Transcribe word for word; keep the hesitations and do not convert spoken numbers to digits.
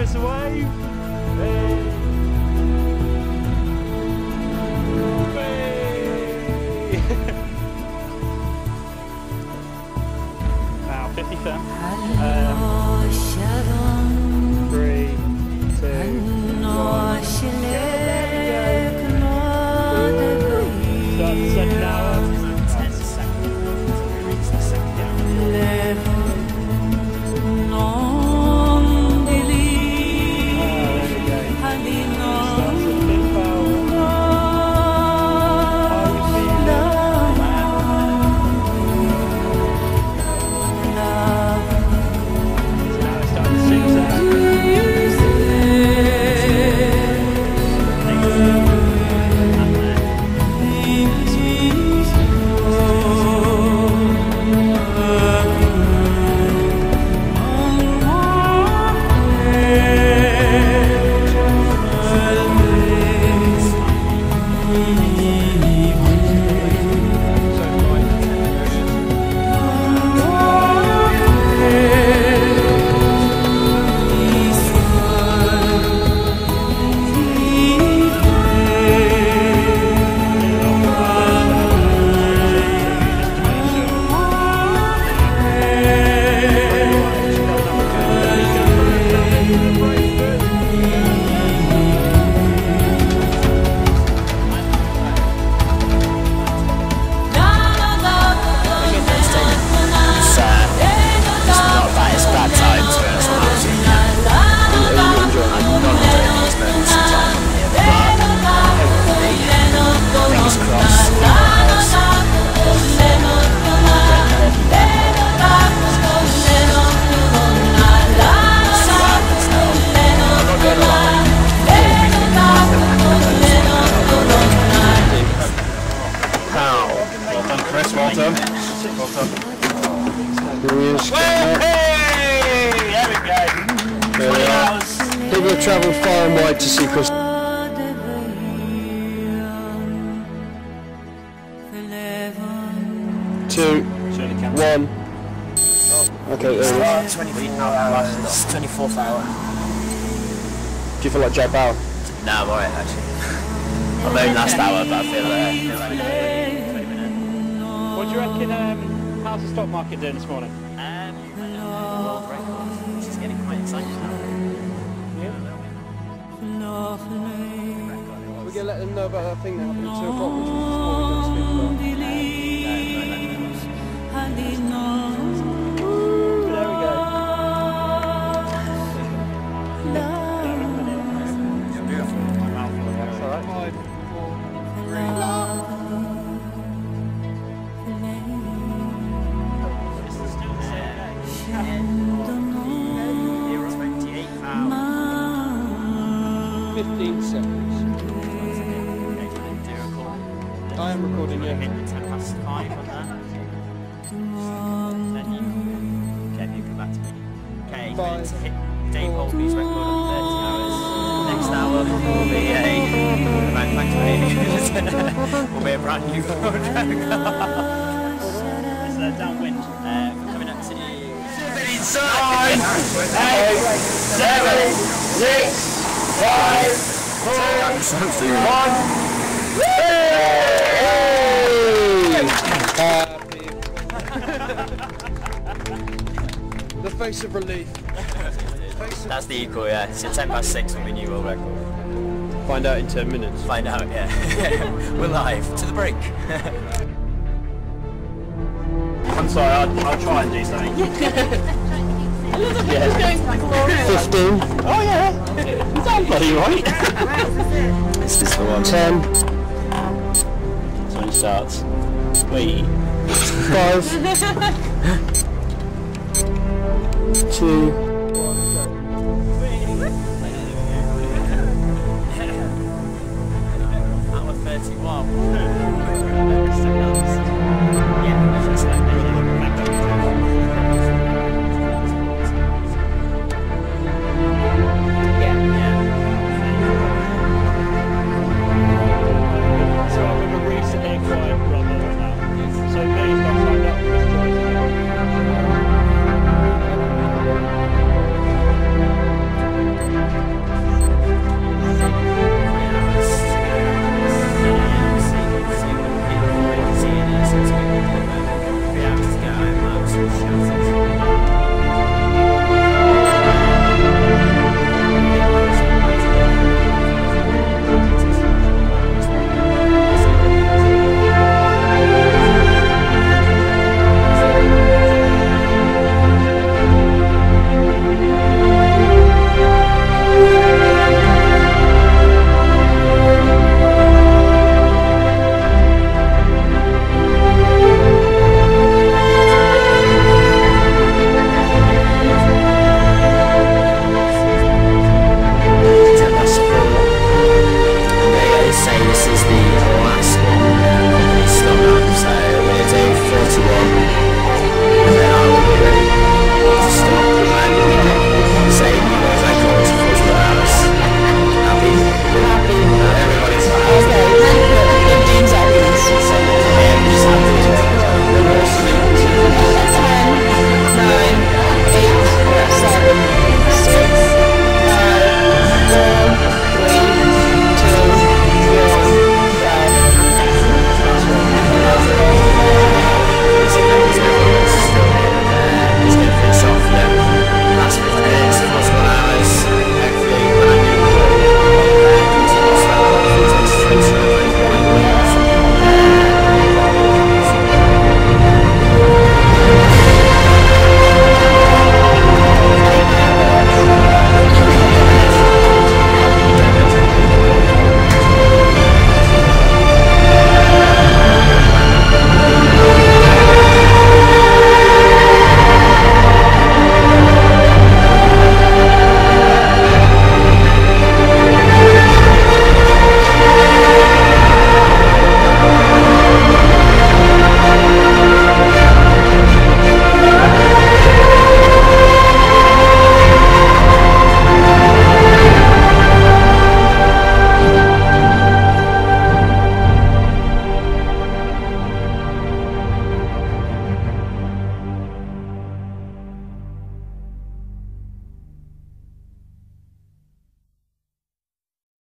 us a wave. Hey. Now fifty firm. Um, three, two, one. Start the second hour. ten seconds until we reach the second hour. Well done. Well done. Hey! There we go. twenty hours. People have travelled far and wide to see Chris. Two, one. Oh, okay, there it is. twenty-fourth hour. It's twenty-fourth hour. Do you feel like Jack Bauer? No, I'm alright actually. I'm only last hour, but I feel like, I feel like twenty minutes. What do you reckon, um, how's the stock market doing this morning? Um, world record. This is getting quite exciting now. Yeah. We're going to let them know about that thing that happened at two o'clock, which was what we're going to speak about. There we go. That's alright. Five, four, three. Fifteen seconds. I am recording, yeah. Hit the ten past five on that. Then you, okay, you come back to me. Okay, you're going to hit Dave Holby's record on thirty hours. Next hour will be a right back to will be a brand new world record. It's uh, downwind. Uh, we're coming up to nine, eight, seven, six, five, four, one. The face of relief. Face of That's the equal, yeah. So ten past six will be new world record. Find out in ten minutes. Find out, yeah. We're live. To the break. I'm sorry, I'll, I'll try and do something. Fifteen. Oh yeah! Is that bloody right? Is this the one? Ten. So when it starts. Wait. Five. Two.